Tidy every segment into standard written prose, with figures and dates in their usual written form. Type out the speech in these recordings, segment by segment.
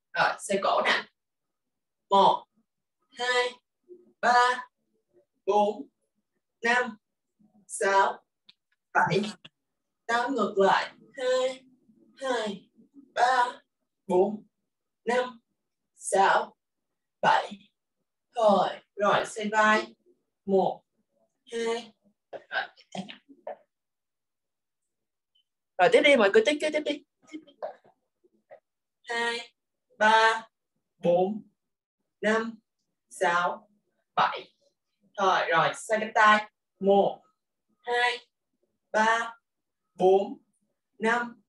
Rồi, xoay cổ nè. 1, 2, 3, 4, 5, 6, 7. 8 ngược lại. 2, 2, 3, 4, 5, 6, 7. Thôi, rồi xoay vai. 1, 2. Rồi tiếp đi, mọi người tiếp đi. 2, 3, 4, 5, 6, 7. Thôi, rồi xoay cánh tay. 1, 2, 3, 4, 5,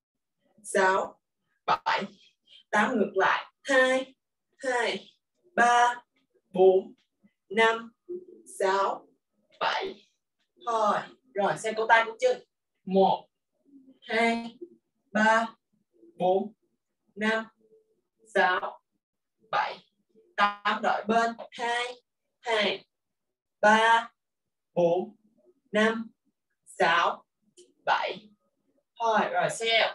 6, 7. 8 ngược lại. 2, 2, 3, 4, 5, 6, 7. Thôi, rồi xoay cổ tay cổ chân. 1, 2, 3, 4, 5, 6, 7. 8 đổi bên. 2, 2, 3, 4, 5, 6, 7. Thôi, rồi xeo.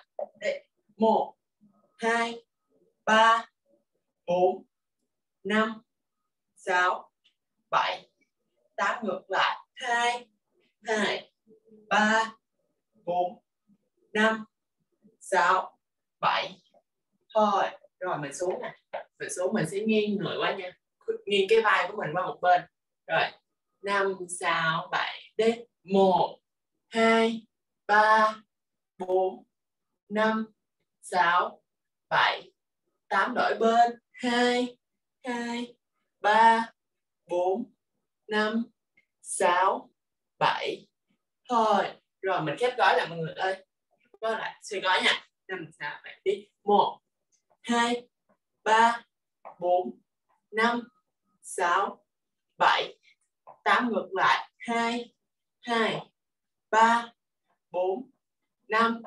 1, 2, 3, 4, 5, 6, 7. 8 ngược lại. 2, 2, 3, 4, 5, 6, 7. Thôi, rồi mình xuống nè. Mình xuống mình sẽ nghiêng người qua nha. Nghiêng cái vai của mình qua một bên. Rồi, 5, 6, 7. Đi. 1, 2, 3, 4, 5, 6, 7. 8 đổi bên. 2, 2, 3, 4, 5, 6, 7. Thôi, rồi mình khép gói lại mọi người ơi. Gói lại, suy gói nha. 5, 6, 7 đi. 1, 2, 3, 4, 5, 6, 7. 8 ngược lại. 2, 2, 3, 4, 5,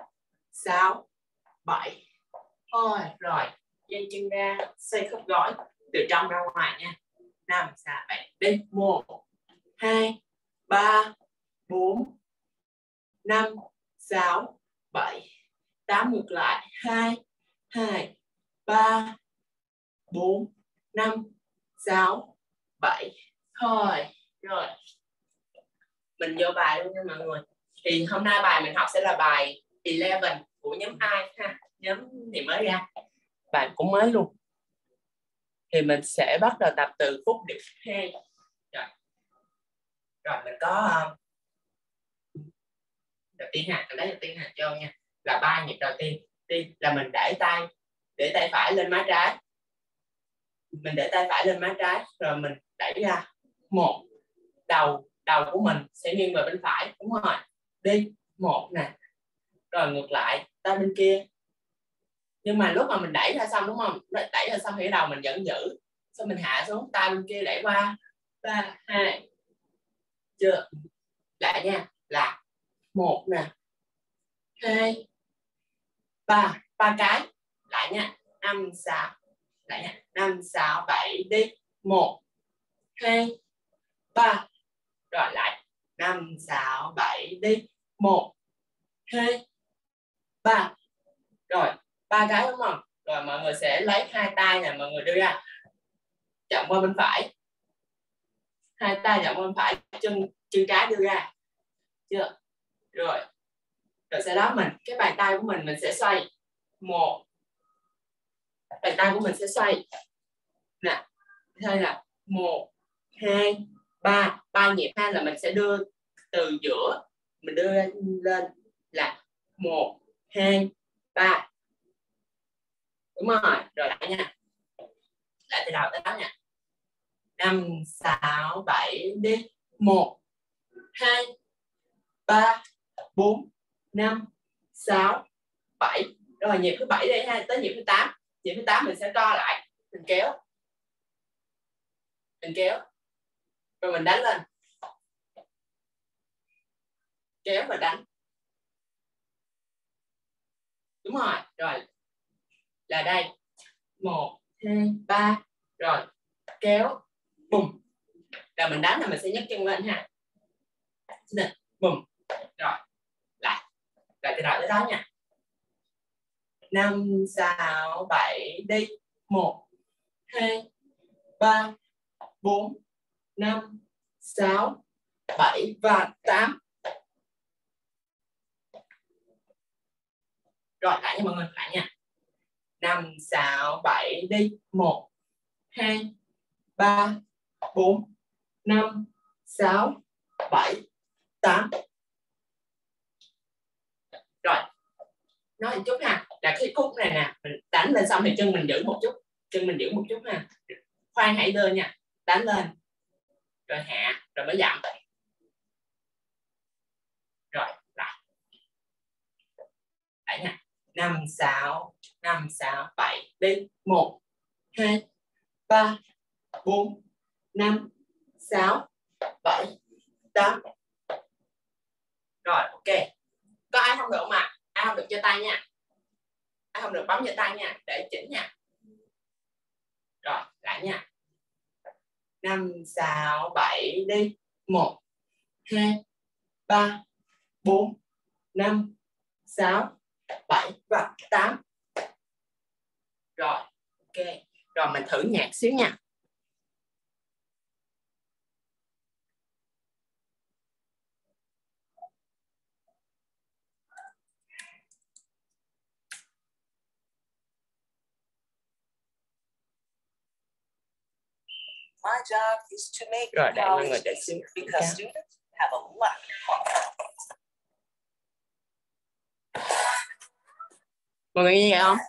6, 7. Thôi, rồi. Dây chân ra, xoay khớp gối từ trong ra ngoài nha. 5, 6, 7. Đi. 1, 2, 3, 4, 5, 6, 7. 8 ngược lại. 2, 2, 3, 4, 5, 6, 7. Thôi, rồi. Mình vô bài luôn nha mọi người. Thì hôm nay bài mình học sẽ là bài 11 của nhóm I ha. Nhóm thì mới ra. Bài cũng mới luôn. Thì mình sẽ bắt đầu tập từ phút điểm 2. Rồi mình có đầu tiên ha, mình lấy đầu tiên ha cho nha. Là 3 nhịp đầu tiên. Đi là mình để tay phải lên má trái. Mình để tay phải lên má trái rồi mình đẩy ra. 1, đầu của mình sẽ nghiêng về bên phải, đúng rồi. Đi. 1 nè. Rồi ngược lại, tay bên kia. Nhưng mà lúc mà mình đẩy ra xong đúng không? Đẩy ra xong thì đầu mình vẫn giữ. Xong mình hạ xuống, tay bên kia đẩy qua. 3, 2. Chưa? Lại nha. Là 1 nè. 2, 3. 3 cái. Lại nha. 5, 6. Lại nha. 5, 6, 7. Đi. 1, 2, 3. Rồi lại. 5, 6, 7. Đi. 1, 2, 3. Rồi. 3 cái đúng không? Rồi mọi người sẽ lấy hai tay nè. Mọi người đưa ra. Chậm qua bên phải. Hai tay chậm qua bên phải. Chân trái đưa ra. Chưa? Rồi. Rồi sau đó cái bàn tay của mình sẽ xoay. 1. Bàn tay của mình sẽ xoay. Nè. Hay là 1, 2, 3. 3 nhịp ha, là mình sẽ đưa từ giữa. Mình đưa lên là 1, 2, 3. Đúng rồi. Rồi lại nha. Lại từ đầu tới đó nha. 5, 6, 7. Đi. 1, 2, 3, 4, 5, 6, 7. Rồi nhịp thứ 7 đây ha, tới nhịp thứ 8. Nhịp thứ 8 mình sẽ co lại, mình kéo. Rồi mình đánh lên. Kéo và đánh. Đúng rồi. Rồi là đây. 1, 2, 3. Rồi kéo. Bùm. Rồi mình đánh là mình sẽ nhấc chân lên ha. Bùm. Rồi lại từ đầu tới đó nha. 5, 6, 7. Đi. 1, 2, 3, 4, 5, 6, 7 và 8. Rồi lại nha mọi người, lại nha. 5, 6, 7 đi. 1, 2, 3, 4, 5, 6, 7, 8. Rồi, nói một chút ha, là cái khúc này nè, mình đánh lên xong thì chân mình giữ một chút, chân mình giữ một chút ha. Khoan hãy đưa nha, đánh lên, rồi hạ, rồi mới giảm. Rồi, lại nha. 5, 6, 7 đi. 1, 2, 3, 4, 5, 6, 7, 8. Rồi, ok. Có ai không được không ạ? Ai không được giơ tay nha. Ai không được bấm giơ tay nha, để chỉnh nha. Rồi, lại nha. 5, 6, 7 đi. 1, 2, 3, 4, 5, 6, 7 và 8. Rồi, ok. Rồi mình thử nhạc xíu nha. My job is to make Rồi để mọi người college để easy xíu. because students have a lot of fun. Mọi người nghe vậy không?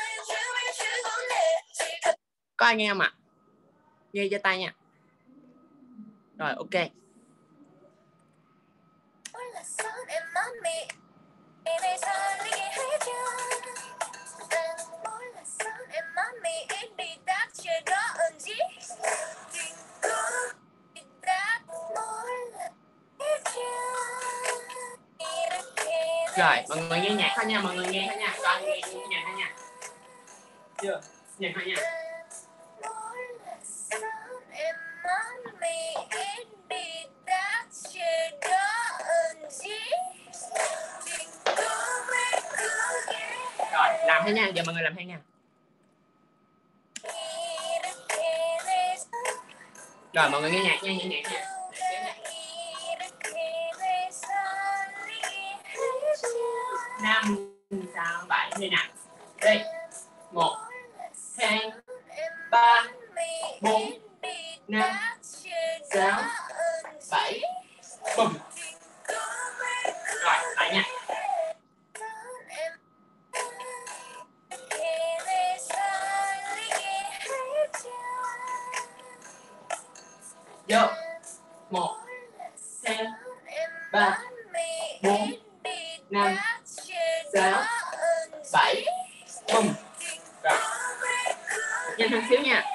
Có ai nghe không ạ? Nghe giơ tay nha. Rồi ok. Rồi mọi người nghe nhạc thôi nha, mọi người nghe thôi nha. Coi nghe nhạc thôi nha. Chưa? Nhạc thôi nha. Rồi làm thôi nha, giờ mọi người làm thôi nha. Rồi mọi người nghe nhạc nha, nghe nhạc nha. 5, 6, 7 đi nào. Đi. 1, 2, 3, 4, 5, 6, 7. Bùm. Rồi lại nha. Vô. 1, 2, 3, 4, 5, 6, 7. Bùm. Rồi. Nhanh hơn xíu nha.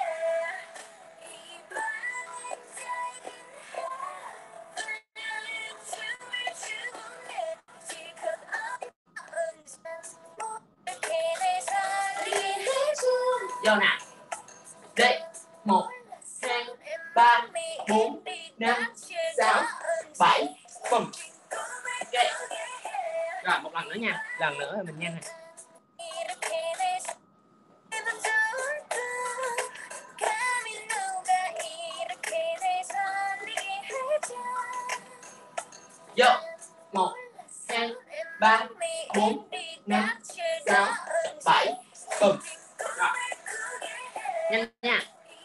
Vô nè. Đi. 1, 2, 3, 4, 5, 6, 7. Bùm. Ok. Rồi một lần nữa nha. Lần nữa thì mình nhanh này. Vô. 1, 2, 3, 4, 5, 6, 7. Bùm. Rồi. Nhanh nha.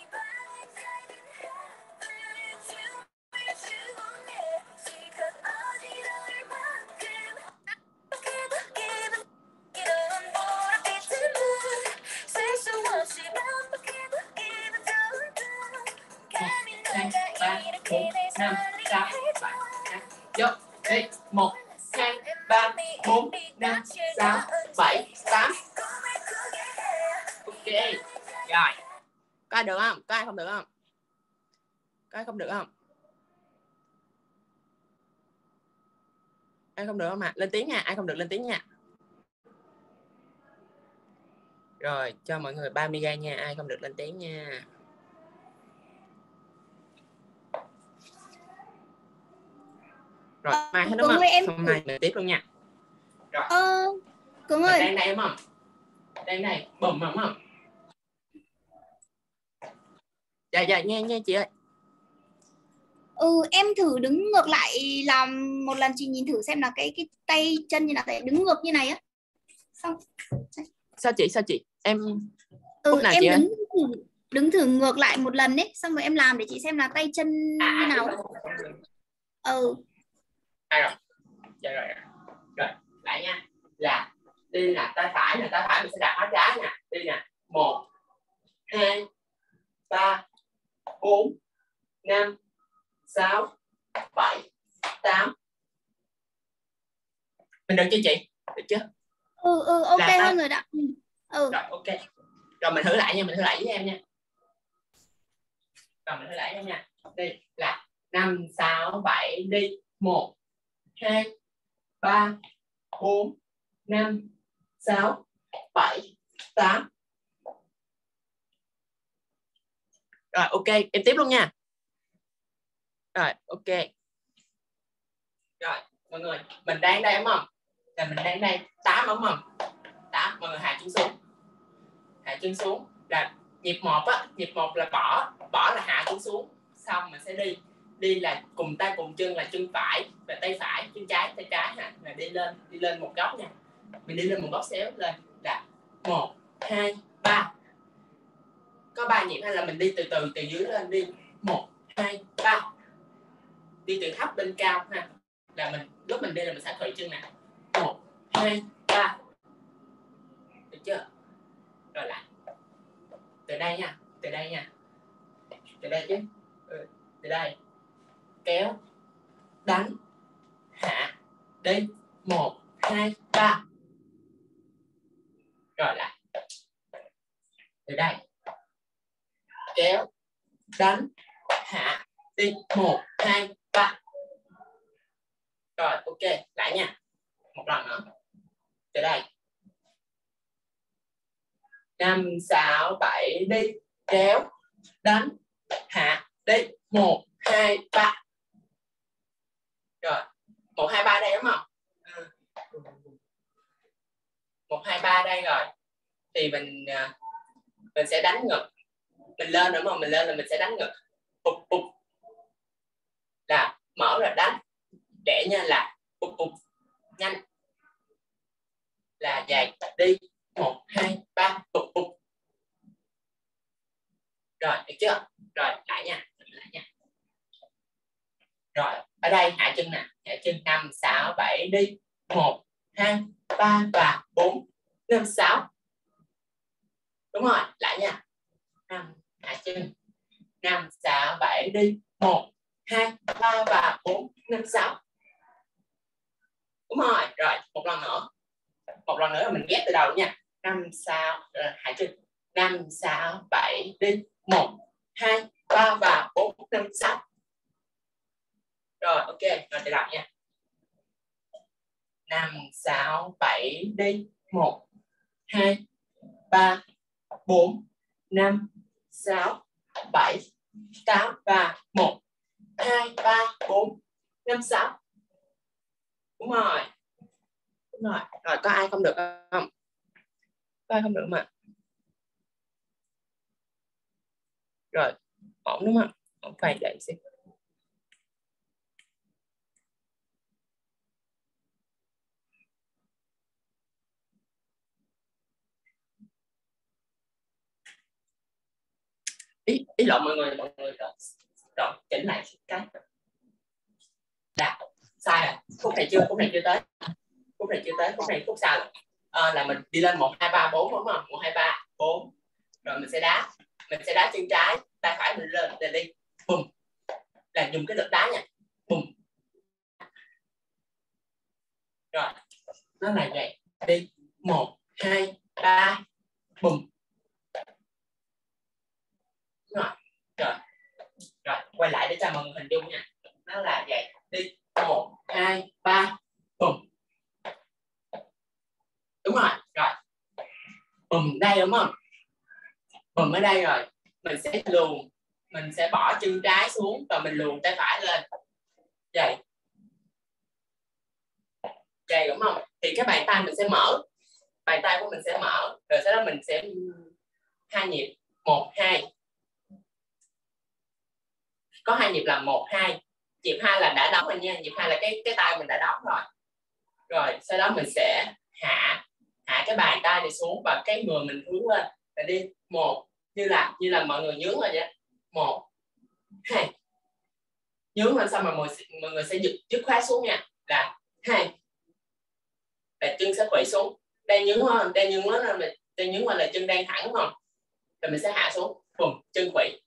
Vô. Đi. 1, 2, 3, 4, 5, 6, 7, 8. Ok. Rồi. Có ai được không? Có ai không được không? Có ai không được không? Ai không được không ạ? Lên tiếng nha. Ai không được lên tiếng nha. Rồi cho mọi người 30 giây nha. Ai không được lên tiếng nha. Rồi mai hết đúng không? Hôm nay mình tiếp luôn nha. Rồi. Cưng ơi. Đang đây đúng không? Đang đây. Bùm đúng không? Dạ nghe chị ơi. Em thử đứng ngược lại làm một lần, chị nhìn thử xem là cái tay chân như là đứng ngược như này á. Xong. Sao chị? Em khúc nào Em chị ơi? đứng thử ngược lại một lần ấy, xong rồi em làm để chị xem là tay chân như nào. Rồi. Dạ rồi. Rồi, lại nha. Là đi nè, tay phải mình sẽ đặt má trái nè. Đi nè. 1 2 3 4 5 6 7 8. Mình được chưa chị? Được chưa? Ok hơn rồi đó. Rồi ok. Rồi mình thử lại nha, với em nha. Đi là 5 6 7 đi. 1 2 3 4 5 6 7 8. Rồi ok, em tiếp luôn nha. Rồi ok. Rồi mọi người, mình đang đây đúng không? Là mình đang đây 8 đúng không? 8, mọi người hạ chân xuống. Là nhịp 1 á, nhịp 1 là bỏ là hạ chân xuống. Xong mình sẽ đi là cùng tay cùng chân là chân phải và tay phải, chân trái tay trái ha, là đi lên một góc nha. Mình đi lên một góc xéo lên là 1 2 3. Có 3 nhịp hay là mình đi từ dưới lên đi. 1 2 3. Đi từ thấp lên cao ha. Là lúc mình đi là mình sẽ khởi chân nè. 1 2 3. Được chưa? Rồi lại. Từ đây nha. Từ đây chứ. Từ đây. Kéo. Đánh. Hạ. Đi. 1 2 3. Rồi lại. Từ đây. Kéo. Đánh. Hạ. Đi. 1 2 3. Rồi ok, lại nha. Một lần nữa. Từ đây. 5 6 7 đi. Kéo. Đánh. Hạ. Đi. 1 2 3. Rồi. 1 2 3 đây đúng không? 1 2 3 đây rồi. Thì mình sẽ đánh ngực. Mình lên đúng không? Mình lên là mình sẽ đánh ngực. Bụp. Là mở rồi đánh. Để nha là bụp. Nhanh. Là dài đi. 1 2 3 bụp. Rồi, được chưa? Rồi, lại nha. Rồi, ở đây hạ chân nè. Hạ chân 5 6 7 đi. 1 2 3 và 4 5 6. Đúng rồi, lại nha. 5 hạ chân 5 6 7 đi. 1 2 3 và 4 5 6. Đúng rồi, rồi một lần nữa là mình ghép từ đầu nha. 5 6 hạ chân 5 6 7 đi. 1 2 3 và 4 5 6. Rồi ok, rồi từ đầu nha. 5 6 7 đi. 1 2 3 4 5 6 7 8 và 1 2 3 4 5 6. Đúng rồi. Rồi có ai không được không? Có ai không được mà. Rồi, ổn đúng không? Ổn phải để xem. Ý lộn mọi người rồi chỉnh lại cái là sai rồi. Khúc này chưa tới. Khúc này khúc sau rồi. Là mình đi lên 1 2 3 4 đúng không? 1 2 3 4. Rồi mình sẽ đá chân trái, tay phải mình lên để đi. Bùm. Là dùng cái lực đá nha. Bùm. Rồi. Nó là vậy. Đi 1 2 3 bùm. Rồi, quay lại để cho mọi người hình dung nha. Nó là vậy. Đi 1 2 3 bùm. Đúng rồi. Rồi. Bùm đây đúng không? Bùm ở đây rồi. Mình sẽ luồn, mình sẽ bỏ chân trái xuống và mình luồn tay phải lên. Vậy. Vậy đúng không? Thì cái bàn tay mình sẽ mở. Bàn tay của mình sẽ mở. Rồi sau đó mình sẽ 2 nhịp. 1 2. có 2 nhịp là 1 2. Nhịp 2 là đã đóng rồi nha, nhịp 2 là cái tay mình đã đóng rồi. Rồi sau đó mình sẽ hạ cái bàn tay này xuống và cái người mình hướng lên là đi 1, như là mọi người nhướng rồi vậy. 1 2. Nhướng lên xong mà mọi người sẽ dứt khoát xuống nha, là 2. Là chân sẽ khuỵu xuống. Đang nhướng hơn, đang nhướng lên là đang nhướng lên là chân đang thẳng không? Rồi mình sẽ hạ xuống, bùm, chân khuỵu.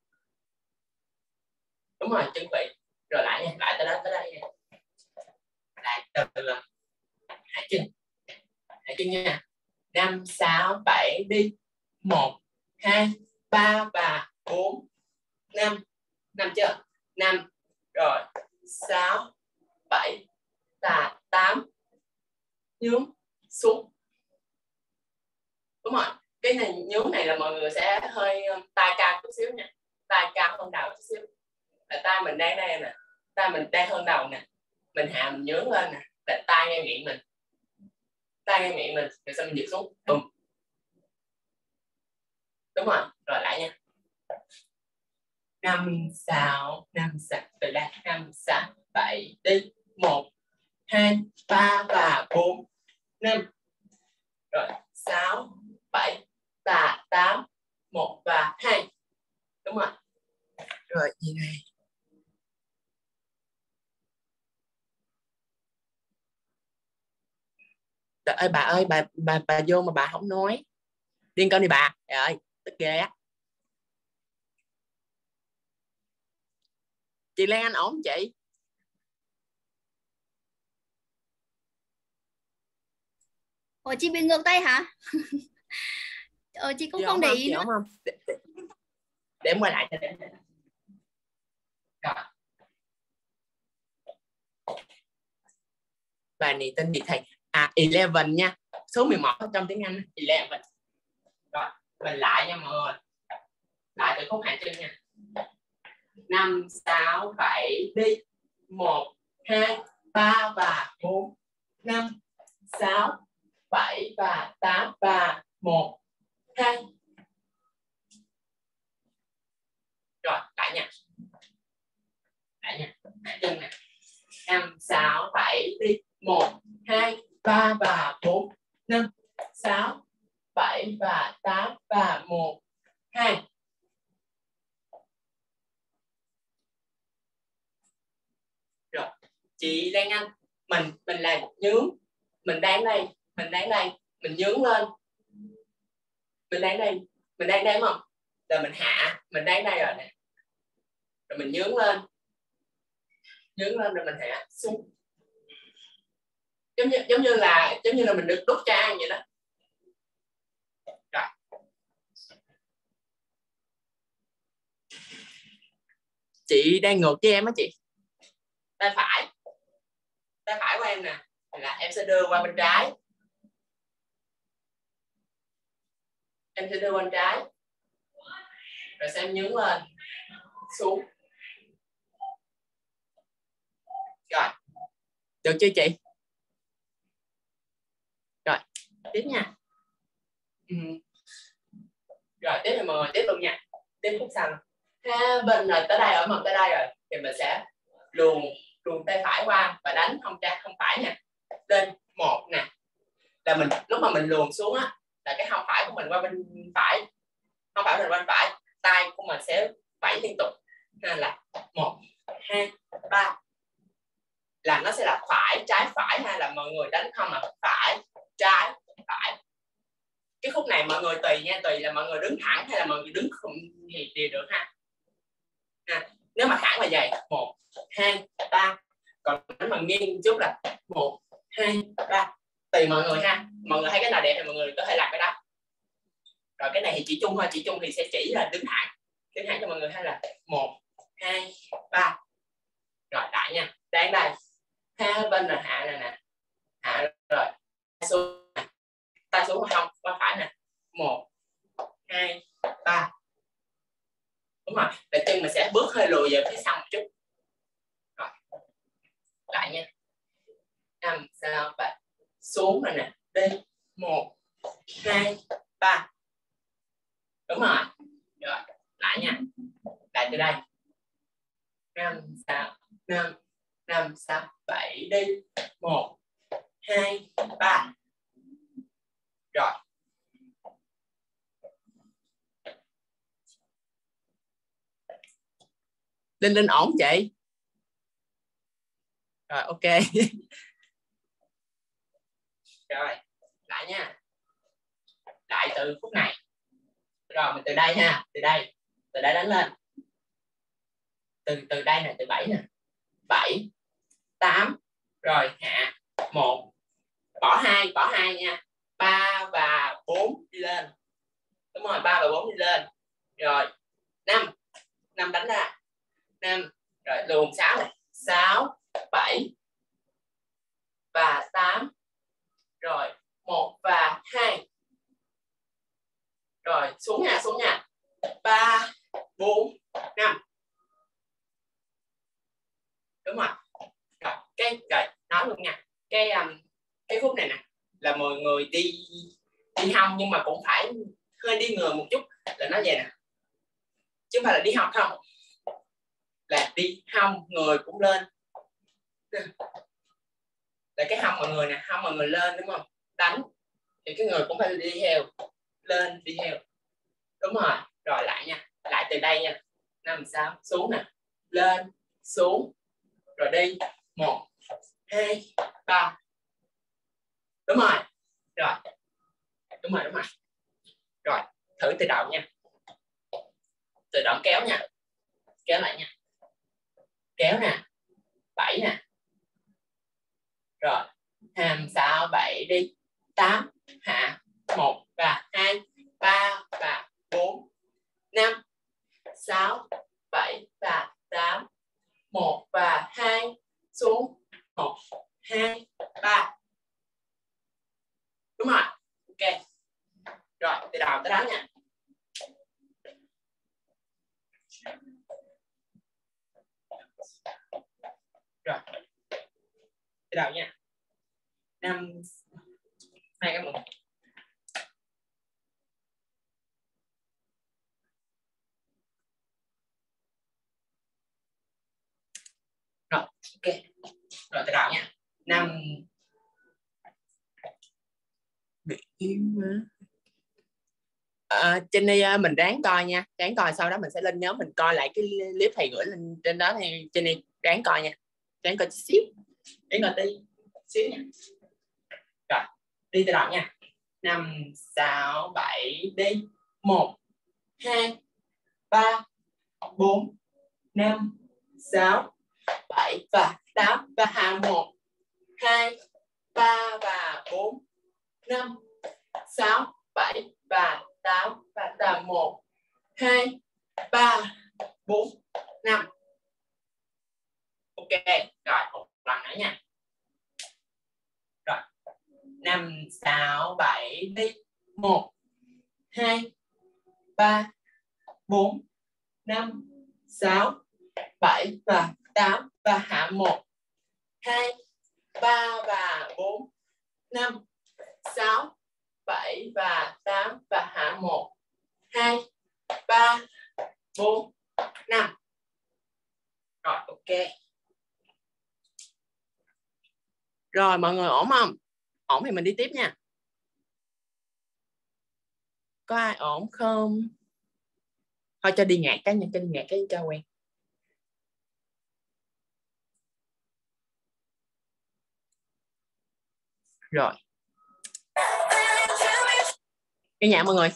Đúng rồi, chân khuỵu. Rồi lại nha, lại tới đây nha. Lại từ hạ chân nha. 5 6 7 đi. 1 2 3 và 4 5. 5 chưa? 5. Rồi 6 7 và 8. Nhướng xuống. Đúng rồi. Cái này nhướng này là mọi người sẽ hơi tay cao chút xíu nha. Tay cao hơn đầu chút xíu. Là tay mình đang đây nè. Tay mình đang hơn đầu nè. Mình hạ mình nhướng lên nè. Là tay ngay miệng mình. Tay ngay miệng mình. Rồi sau mình giật xuống. Bùm. Đúng rồi. Rồi lại nha. 5 6 từ đây 5 6 7 đi. 1 2 3 và 4 5. Rồi 6 7 và 8 1 và 2. Đúng rồi. Rồi gì này. Trời ơi bà ơi, bà vô mà bà không nói. Điên con đi bà. Trời ơi, tức ghê á. Chị Lan Anh ổn chị? Ủa chị bị ngược tay hả? Chị cũng Chị không ổn để không? ý Chị nữa. ổn không? Để em quay lại cho em. Rồi. Bài này tên gì thầy? 11 nha. Số 11 trong tiếng Anh. 11. Rồi, mình lại nha mọi người. Lại từ khúc hạ chân nha. 5 6 7 đi. 1 2 3 và 4 5 6 7 và 8 và 1 2. Rồi, lại nha. Lại nha. Hạ chân nè. 5 6 7 đi. 1 2 3 và 4 5 6 7 và 8 và 1 2. Rồi, chị Lan Anh, mình làm nhướng. Mình đang đây, mình nhướng lên. Mình đang đây đúng không? Rồi mình hạ, mình đang đây rồi nè. Rồi mình nhướng lên. Nhướng lên rồi mình hạ xuống. Giống như là mình được đút trang vậy đó. Rồi. Chị đang ngược với em á chị. Tay phải của em nè là em sẽ đưa qua bên trái. Em sẽ đưa qua bên trái. Rồi sẽ em nhướng lên xuống. Rồi. Được chưa chị? Rồi, tiếp nha. Rồi tiếp thì mọi người tiếp luôn nha. Tiếp khúc sau. Hai bên rồi tới đây, ở mặt tới đây rồi thì mình sẽ luồn tay phải qua và đánh không phải nha. Lên 1 nè. Là mình lúc mà mình luồn xuống á là cái hông phải của mình qua bên phải. Hông phải mình qua bên phải, tay của mình sẽ vẫy liên tục. Nên là 1 2 3. Là nó sẽ là phải trái phải, hay là mọi người đánh không là phải trái phải. Cái khúc này mọi người tùy nha, tùy là mọi người đứng thẳng hay là mọi người đứng không thì đều được ha. Nếu mà thẳng là vậy 1 2 3, còn nếu mà nghiêng chút là 1 2 3, tùy mọi người ha. Mọi người thấy cái nào đẹp thì mọi người có thể làm cái đó. Rồi cái này thì chỉ chung thôi, chỉ chung thì sẽ chỉ là đứng thẳng cho mọi người, hay là 1 2 3. Rồi lại nha, đang đây hai bên là hạ này nè, hạ rồi tay xuống không qua phải nè, 1 2 3. Đúng rồi, để chân mình sẽ bước hơi lùi về phía sau một chút. Rồi lại nha. 5 6 7 xuống rồi nè, đi 1 2 3. Đúng rồi. Rồi lại nha, lại từ đây 5 6 7 đi. 1 2 3. Rồi. Linh ổn chị? Rồi ok. Rồi, lại nha. Lại từ phút này. Rồi mình từ đây ha, từ đây đánh lên. Từ đây nè, từ 7 nè. 7 8 rồi hạ 1. Bỏ 2 nha. 3 và 4 đi lên. Đúng rồi, 3 và 4 đi lên. Rồi, 5 đánh ra. 5 rồi luồn 6 này. 6 7 và 8. Rồi 1 và 2. Rồi xuống nha. 3 4 5. Đúng rồi. Rồi rồi nói luôn nha. Cái khúc này nè là mọi người đi hông nhưng mà cũng phải hơi đi ngừa một chút, là nó vậy nè. Chứ không phải là đi học không. Là đi hông người cũng lên. Là cái hông mọi người nè, hông mọi người lên đúng không? Đánh thì cái người cũng phải đi theo, lên đi theo. Đúng rồi. Rồi lại nha. Lại từ đây nha. 5 6 xuống nè. Lên xuống. Rồi đi. 1 2 3. Đúng rồi. Rồi. Đúng rồi. Rồi, thử từ đầu nha. Từ đoạn kéo nha. Kéo lại nha. Kéo nè. 7 nè. Rồi. 5 6 7 đi. 8 hạ 1 và 2 3 và 4 5 6 7 và 8 1 và 2 xuống 1 2 3. Đúng rồi. Ok. Rồi từ đầu tới đó nha. Rồi từ đầu nha. 5 2 cái 1. Rồi ok. Rồi từ đầu nha. 5 bị yếu quá. Jenny mình ráng coi nha, ráng coi, sau đó mình sẽ lên nhóm mình coi lại cái clip thầy gửi lên trên đó. Thì Jenny ráng coi nha, ráng coi xíu, ráng coi tí xíu nha. Rồi đi từ đầu nha. 5 6 7 đi. 1 2 3 4 5 6 7 và 8 và hạ 1 2 3 và 4 5 6 7 và 8 và tầm 1 2 3 4 5. Ok. Rồi một lần nữa nha. Rồi 5 6 7 đi. 1 2 3 4 5 6 7 và 8 và hạ 1 2 3 và 4 5 6 7 và 8 và hạ 1 2 3 4 5. Rồi ok. Rồi mọi người ổn không? Ổn thì mình đi tiếp nha. Có ai ổn không? Thôi cho đi ngạt cái nha, cho đi ngạt cái cho quen. Rồi. Cái nhạc mọi người.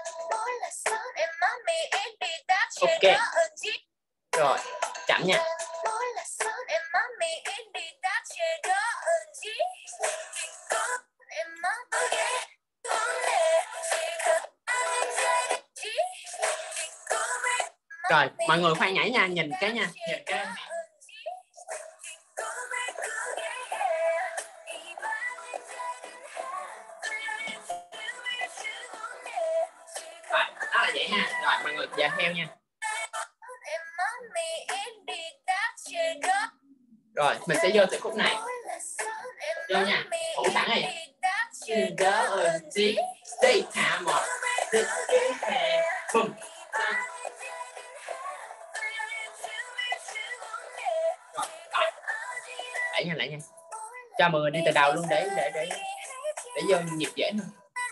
Ok. Rồi, chậm nha. Rồi, mọi người khoan nhảy nha, nhìn cái nha, nhìn cái. Rồi, đó là vậy ha. Rồi, mọi người dàn theo nha. Rồi, mình sẽ vô từ khúc này. Vô nha, thủ sẵn đi. Đi, hạ 1. Bùm. lại nha. Cho mọi người đi từ đầu luôn để vô nhịp dễ hơn.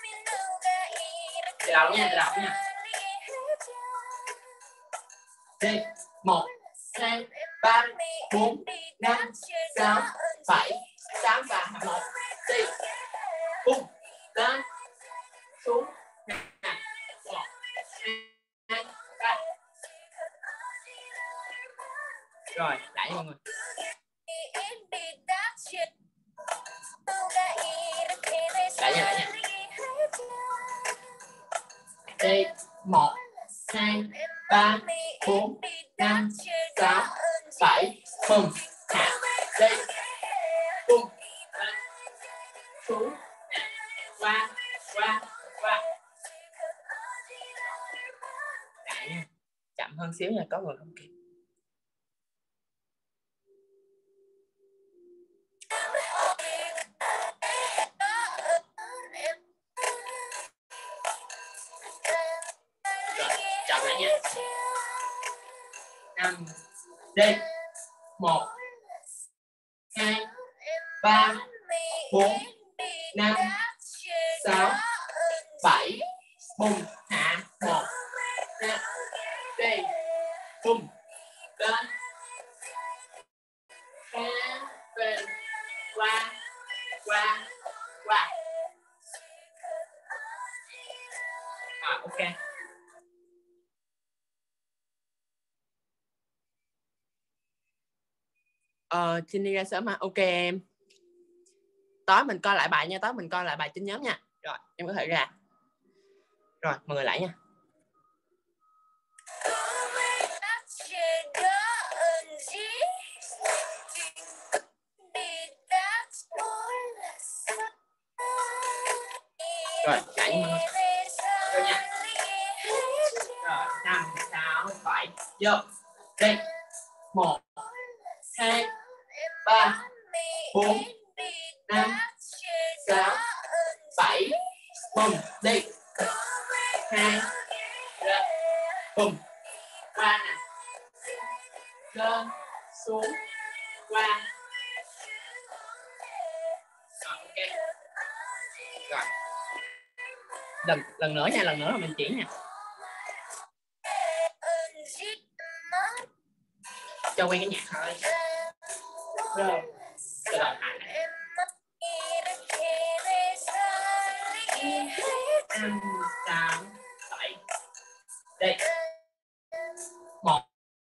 Từ đầu nha, từ đầu nha. Đi 1 2 3 4 5 6 7 8 và 1 đi bung lên xuống 1 2 3 rồi đẩy mọi người. Đẩy nha. Đi 1 2 3 4 5 6 7 bum hạ đi bum lên xuống qua đẩy nha. Chậm hơn xíu nha, có người không kịp. Rồi, chậm lại nha. 5 đi 1 2 3 4 5 6 7 bum hạ 1 2 đi bum lên về qua ok. Xin đi ra sớm mà. Ok em. Tối mình coi lại bài nha, tối mình coi lại bài trên nhóm nha. Rồi em có thể ra. Rồi mọi người lại nha. Rồi chạy mọi người. Rồi nha. Rồi 5 6 7 vô đi 1 2 3 4 5 6 7 bum đi 2 lên bum qua nè lên xuống qua. Ok rồi lần nữa nha, lần nữa là mình chỉ nha. Cho quen cái nhạc thôi. Rồi từ đầu lại này. 5 6 7 đây 1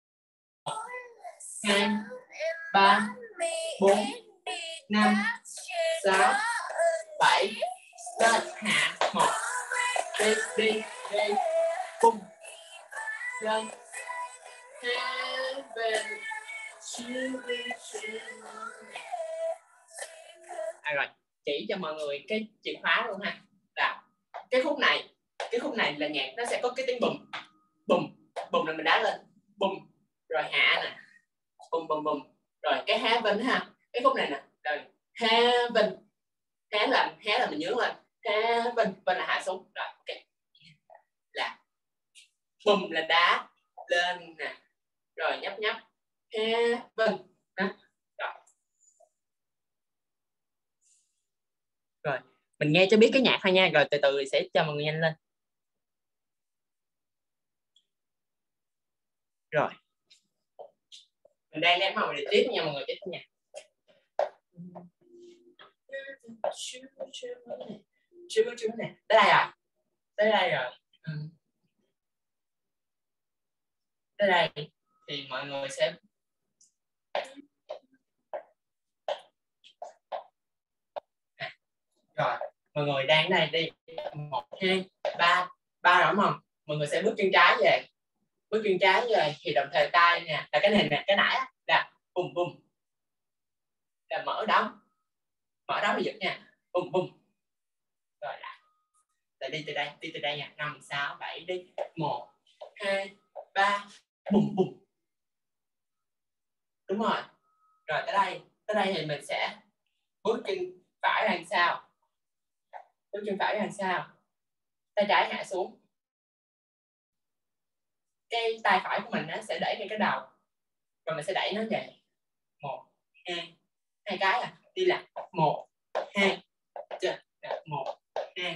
2 3 4 5 6 7 lên hạ 1 đi bung lên về rồi chỉ cho mọi người cái chìa khóa luôn ha. Là cái khúc này là nhạc nó sẽ có cái tiếng bùm là mình đá lên bùm rồi hạ nè bùm rồi cái heaven ha, cái khúc này nè rồi heaven hé là mình nhướng lên heaven là hạ xuống rồi ok. Là bùm là đá lên nè rồi nhấp heaven đó. Rồi mình nghe cho biết cái nhạc thôi nha, rồi từ từ sẽ cho mọi người nhanh lên. Rồi mình đang ném màu để tiếp nha mọi người, tiếp nha. Chưa nè, tới đây rồi tới đây thì mọi người sẽ rồi mọi người đang đây đi 1 2 3 rồi đúng không? Mọi người sẽ bước chân trái về thì đồng thời tay nè là cái này nè, cái nãy là bùm là mở đóng thì giật nha bùm rồi lại đi từ đây nha. 5 6 7 đi 1 2 3 bùm đúng rồi. Rồi tới đây thì mình sẽ bước chân phải đằng sau, tay trái hạ xuống, cái tay phải của mình nó sẽ đẩy ngay cái đầu và mình sẽ đẩy nó về 1 2 hai cái à, đi là 1 2 1 2.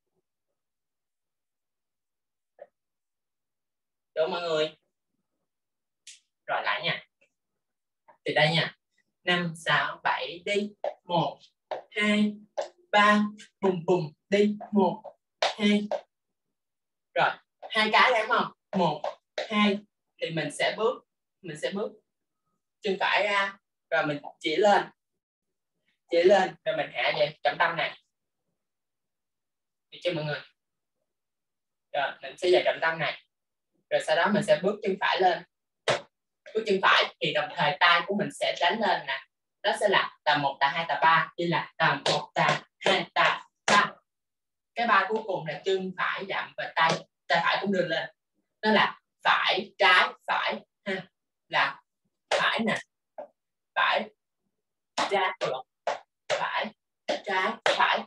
Được mọi người. Rồi lại nha. Từ đây nha. 5 6 7 đi. 1 2 3 bùm bùm đi. 1 2. Rồi, hai cái đấy đúng không? 1 2 thì mình sẽ bước chân phải ra rồi mình chỉ lên rồi mình hạ về trọng tâm này. Được chưa mọi người? Rồi mình sẽ về trọng tâm này. Rồi sau đó mình sẽ bước chân phải lên. Bước chân phải thì đồng thời tay của mình sẽ đánh lên nè. Đó sẽ là tà 1 tà 2 tà 3, như là tà 1 tà 2 tà 3. Cái ba cuối cùng là chân phải dặm và tay phải cũng đưa lên. Đó là phải trái phải ha. Là phải nè. Phải trái phải trái phải.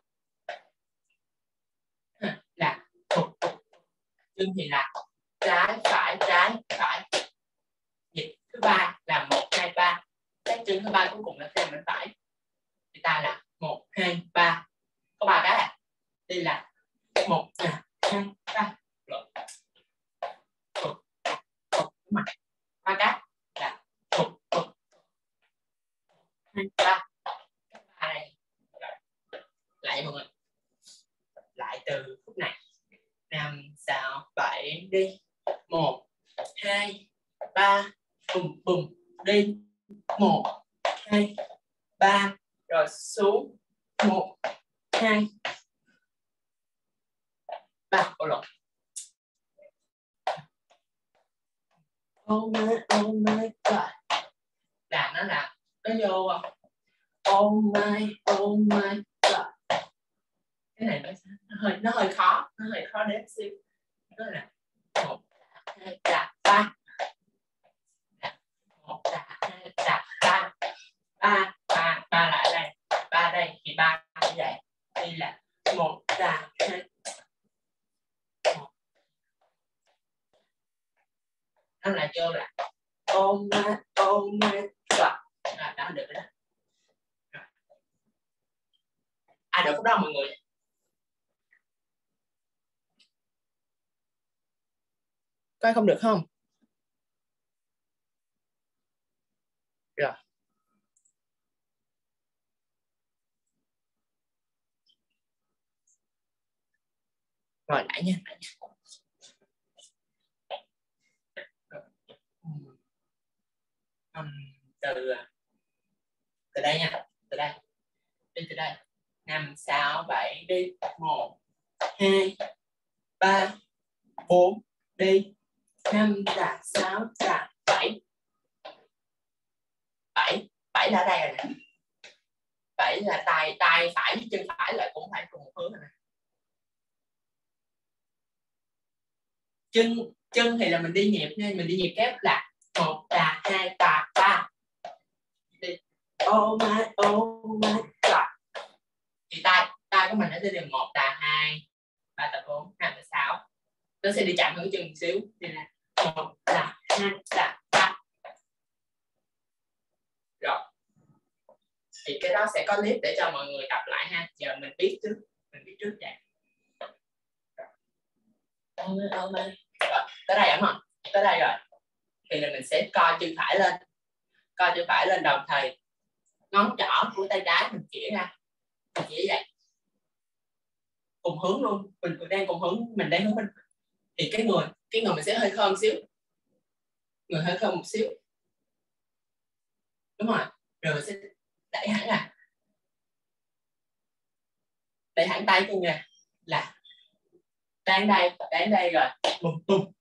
Là chân thì là trái phải. Nhịp thứ ba là 1 2 3. Cái chân thứ ba cuối cùng là sang bên phải. Thì ta là 1 2 3. Có 3 cái à. Đây là 1 2 3. Rồi. Mặt 3 cái là 1 2 3. Này. Lại mọi người. Lại từ phút này. 5 6 7 đi. 1 2 3 bùm bùm đi. 1 2 3 rồi xuống. 1 2 3. Ôi lộn. Oh my god. Là nó vô oh my god. Cái này nó hơi khó đếm xíu. Nó là 1 2 3 1 2 3 3 lại đây. 3 đây thì 3 như vậy. Đây là 1 2 1. Nó là vô là oh my god. Đó được đó. Ai được khúc đó mọi người? Coi không được không? Rồi. Rồi lại nha. Từ đây nha. Từ đây. Đi từ đây. 5 6 7 đi. 1 2 3 4 đi. 5 6 7. 7 là ở đây rồi nè. 7 là tay phải với chân phải lại cũng phải cùng một hướng rồi nè. Chân thì là mình đi nhịp nên mình đi nhịp kép là 1 tà 2 tà 3. Đi. Oh my god. Thì tay của mình nó sẽ đường 1 tà 2 3 tà 4 2 tà 6. Nó sẽ đi chậm hơn chân một xíu. Đây là 1 tà 2 tà 3. Rồi. Thì cái đó sẽ có clip để cho mọi người tập lại ha. Giờ mình biết trước vậy. Rồi, tới đây đúng không? Tới đây rồi. Thì là mình sẽ co chân phải lên. Co chân phải lên đồng thời ngón trỏ của tay trái mình chỉ ra. Mình chỉ vậy. Cùng hướng luôn. Mình đang cùng hướng, mình đang hướng bên. Thì cái người mình sẽ hơi khom xíu. Người hơi khom một xíu. Đúng rồi. Rồi mình sẽ đẩy hẳn ra. Đẩy hẳn tay chân ra. Là đang đây rồi. Bùm bùm.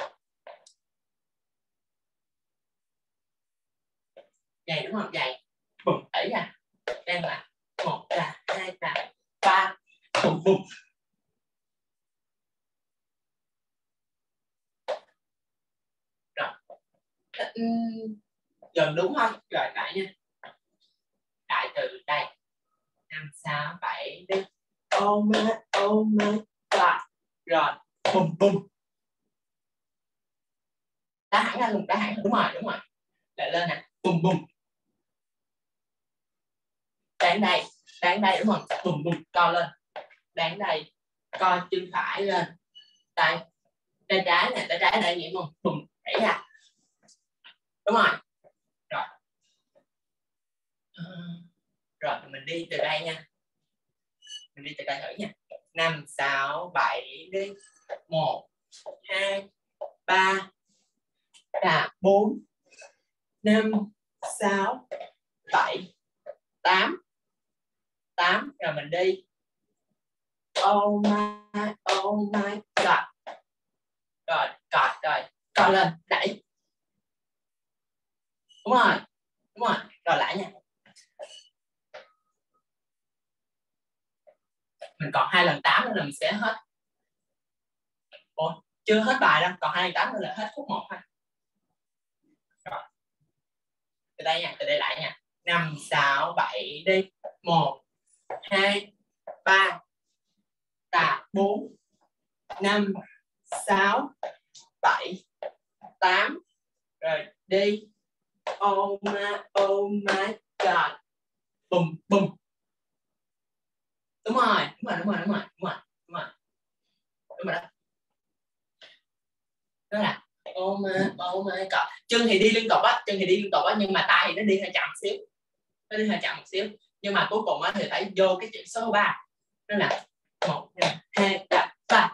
Dày đúng không? Dày. Bùm đẩy ra. Đang là 1 là 2 là 3. Bùm bùm. Rồi. Gần đúng không? Rồi lại nha. Lại từ đây. 5 6 7 đi. Oh my god. Rồi. Bùm bùm. Đá hẳn ra luôn, đá hẳn. Đúng rồi. Lại lên nè. Bùm bùm. Đan đây đúng không? Bùm bùm co lên. Đan đây, co chân phải lên. Tay trái nè, tay trái đây nhỉ không? Bùm đẩy ra. Đúng rồi. Rồi. Rồi mình đi từ đây nha. Mình đi từ đây thử nha. 5 6 7 đi. 1 2 3 4 5 6 7 8 8 rồi mình đi. Oh my god. Rồi cọt rồi co lên đẩy. Đúng rồi rồi lại nha. Mình còn 2 lần 8 nữa là mình sẽ hết. Ủa, chưa hết bài đâu, còn 2 lần 8 nữa là hết khúc 1 thôi. Rồi từ đây nha, từ đây lại nha. 5 6 7 đi. 1 2 3 4 5 6 7 8 rồi đi. Oh my god. Bùm bùm. Đúng rồi đó. Đó là oh my god. Chân thì đi liên tục á, nhưng mà tay thì nó đi hơi chậm một xíu. Nhưng mà cuối cùng á thì phải vô cái chữ số 3. Đó là 1 2 3.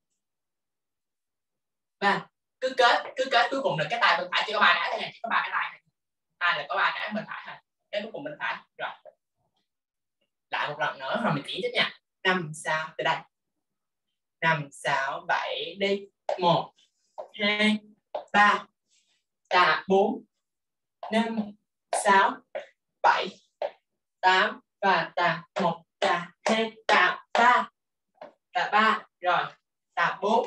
Cứ kết cuối cùng là cái tay bên phải chỉ có 3 cái thôi nha, chỉ có 3 cái tay. Tay là có 3 cái bên phải thôi. Cái cuối cùng bên phải. Rồi. Lại một lần nữa rồi mình chỉ tiếp nha. 5 6 từ đây. 5 6 7 đi. 1 2 3 4 5 6 7 8 và 1 2 3 rồi 4.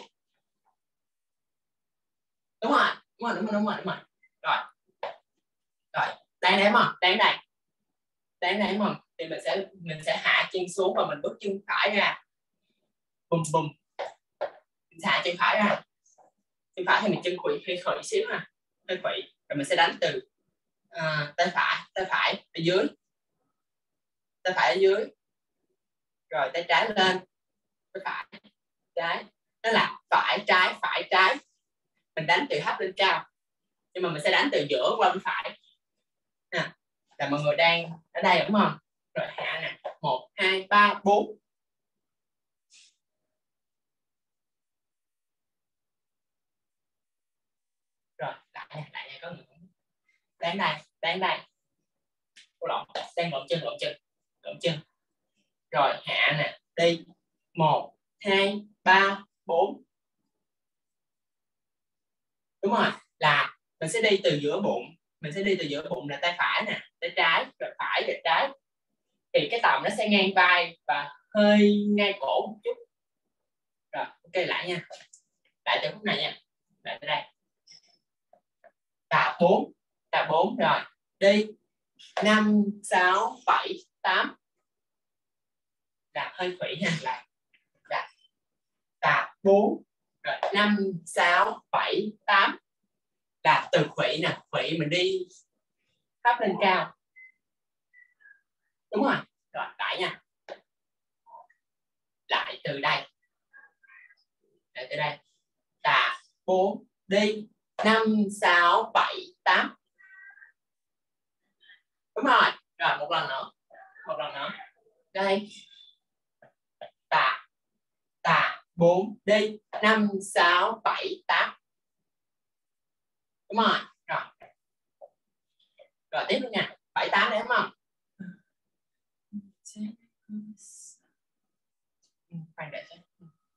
Đúng rồi. Rồi đang không? Đang không? Thì mình sẽ hạ chân xuống và mình bước chân phải ra. Bùm bùm. Mình hạ chân phải ra. Chân phải thì mình chân khuỵu hơi khởi xíu nè. Hơi khuỵu. Rồi mình sẽ đánh từ tay phải ở dưới. Tay phải ở dưới. Rồi tay trái lên. Tay phải trái. Đó là phải trái. Mình đánh từ thấp lên cao. Nhưng mà mình sẽ đánh từ giữa qua bên phải. Nè, là mọi người đang ở đây đúng không? Rồi hạ nè. 1 2 3 4. Rồi lại nha có người đánh đây. Đang lộn chân. Rồi hạ nè, đi. 1 2 3 4. Đúng rồi, là mình sẽ đi từ giữa bụng. Là tay phải nè, tay trái, rồi phải rồi trái. Thì cái tầm nó sẽ ngang vai và hơi ngay cổ một chút. Rồi ok lại nha. Lại từ khúc này nha. Lại tới đây. Tạ 4 rồi. Đi. 5 6 7 8. Là hơi khủy nha. Lại. Tạ 4 rồi 5 6 7 8. Là từ khủy nè, khủy mình đi thấp lên cao. Đúng rồi. Rồi lại nha. Lại từ đây. Tạ 4 đi. 5 6 7 8. Đúng rồi. Rồi một lần nữa. Đây. Tạ 4 đi. 5 6 7 8. Đúng rồi. Rồi tiếp nữa nha. 7 8 đấy đúng không? Khoan để xem.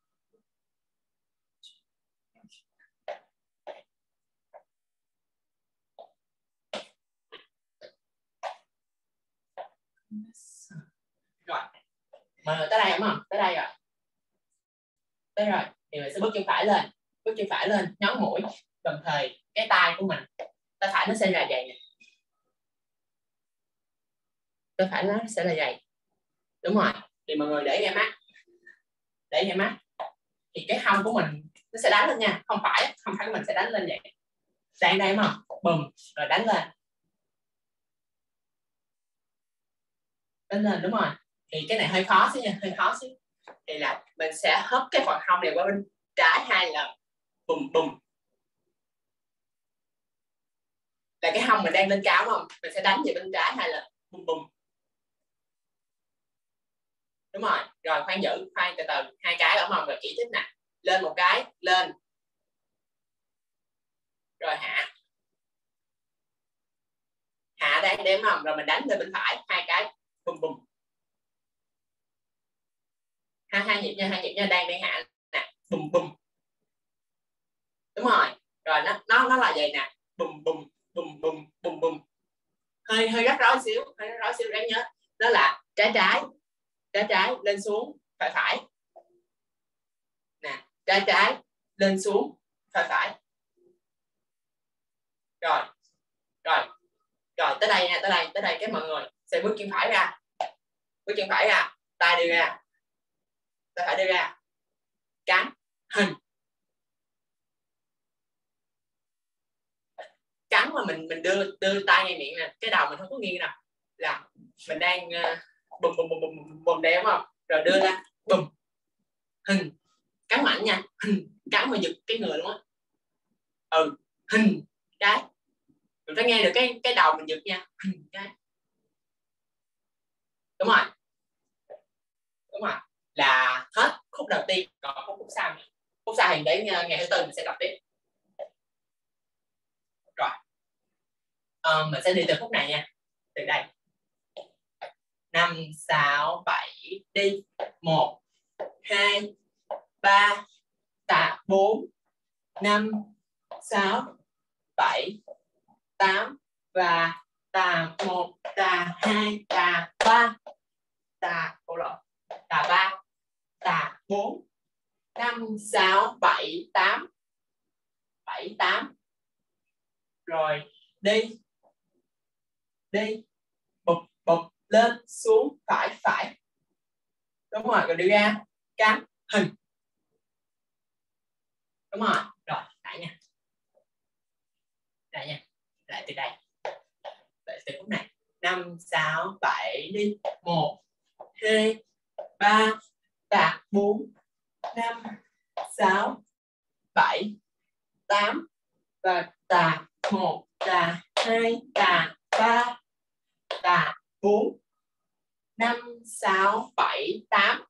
Rồi. Mọi người tới đây đúng không? Tới đây rồi. Thì mình sẽ bước chân phải lên, nhón mũi. Đồng thời cái tay của mình, tay phải nó sẽ là dày nè. Tay phải nó sẽ là dày. Đúng rồi. Thì mọi người để ngay mắt. Thì cái hông của mình nó sẽ đánh lên nha. Không phải của mình sẽ đánh lên vậy. Đang đây đúng không? Bùm. Rồi đánh lên. lên đúng rồi. Thì cái này hơi khó xíu nha, hơi khó xíu. Thì là mình sẽ hất cái phần hông này qua bên trái 2 lần, bùm bùm. Là cái hông mình đang lên cao đúng không? Mình sẽ đánh về bên trái 2 lần, bùm bùm. Đúng rồi. Rồi khoan giữ, khoan từ từ, 2 cái ở mông rồi chỉ tiếp nè. Lên một cái, lên. Rồi hạ. Hạ đang đếm không? Rồi mình đánh lên bên phải 2 cái, bùm bùm. Hai nhịp nha, đang hạ nè, bùm bùm. Đúng rồi. Rồi nó là vậy nè, bùm bùm bùm bùm bùm bùm. Hơi rắc rối xíu, đáng nhớ. Đó là trái trái lên xuống, phải phải. Nè, trái lên xuống, phải phải. Rồi tới đây nha, tới đây cái mọi người sẽ bước chân phải ra. Tay đưa ra. Tay phải đưa ra. Cắn hình. Cắn mà mình đưa tay ngay miệng nè, cái đầu mình không có nghiêng nào. Là mình đang bùm bùm bùm bùm bùm đây đúng không? Rồi đưa ra, bùm. Hình. Cắn mạnh nha, hình. Cắn mà giật cái người luôn á. Hình cái. Mình phải nghe được cái đầu mình giật nha. Hình cái. Đúng rồi. Là hết khúc đầu tiên, còn khúc sau thì để ngày thứ tư mình sẽ tập tiếp. Rồi mình sẽ đi từ khúc này nha, từ đây. 5 6 7 đi. 1 2 3 tạ 4 5 6 7 8 và tạ 1 tạ 2 tạ 3 tạ 3 tạ 4 5 6 7 8 rồi đi bụp lên xuống phải. Đúng rồi, rồi đưa ra cắn hình. Đúng rồi. Rồi lại nha, lại từ đây, lại từ khúc này. 5 6 7 đi. 1 2 3 tạ 4 5 6 7 8 và tạ 1 tạ 2 tạ 3 tạ 4 5 6 7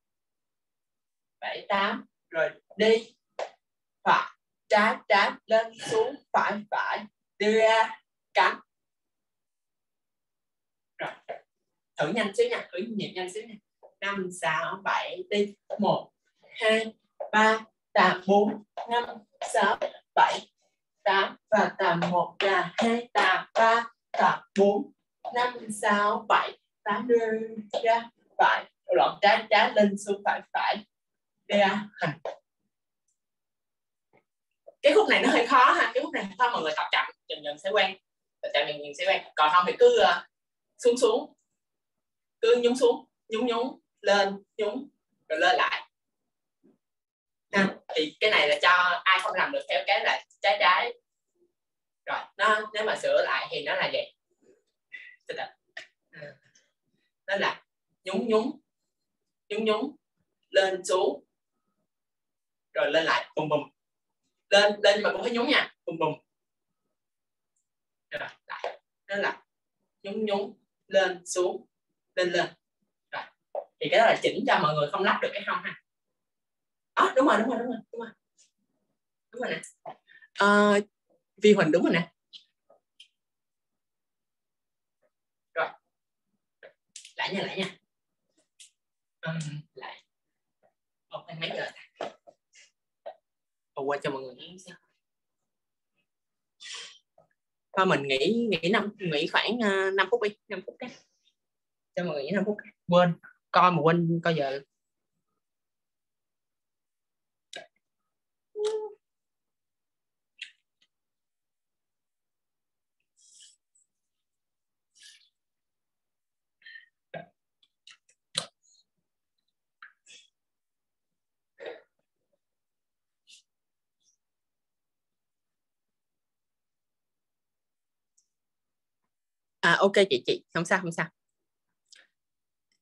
8 rồi đi phải trái lên xuống phải đưa ra cắn. Rồi thử nhanh xíu nha, thử nhịp nhanh xíu nha. 5 6 7 đi. 1 2 3 tạ 4 5 6 7 8 và tạ 1 là 2 tạ 3 tạ 4 5 6 7 8 đưa ra phải. Loạn trái lên xuống phải đưa ra hình. Cái khúc này nó hơi khó ha, cái khúc này khó, mọi người tập chậm dần sẽ quen. Còn không thì cứ xuống cứ nhúng xuống nhúng lên nhúng rồi lên lại ha. Thì cái này là cho ai không làm được theo cái là trái. Rồi nó nếu mà sửa lại thì nó là vậy. Nó là nhúng lên xuống rồi lên lại, bùm lên nhưng mà cũng phải nhúng nha, bùm rồi lại. Nó là nhúng lên xuống lên. Rồi thì cái đó là chỉnh cho mọi người không lắp được cái hông ha. Đúng rồi nè. Vi Huỳnh đúng rồi nè. Rồi lại nha. Lại mấy giờ qua cho mọi người nghe sao. Thôi mình nghỉ khoảng 5 phút đi, 5 phút cái cho mọi người nghỉ 5 phút. Quên coi giờ. Ok chị không sao.